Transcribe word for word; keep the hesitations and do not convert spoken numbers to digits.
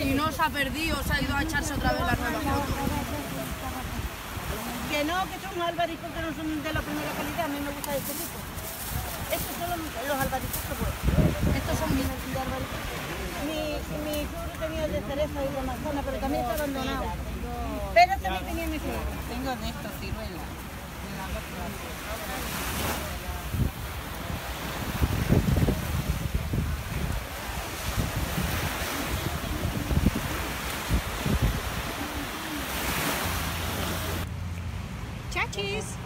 Si no se ha perdido, se ha ido a echarse otra vez la nueva foto. Que no, que son albaricos que no son de la primera calidad, a mí me gusta este tipo. Estos son los, los albaricos que puedo. Estos son mis... De albaricos. Mi, mi suegro tenía de cereza y de manzana, pero también está abandonado. Pero también tenía mi suegro. Tengo de estos ciruelas. Chachis.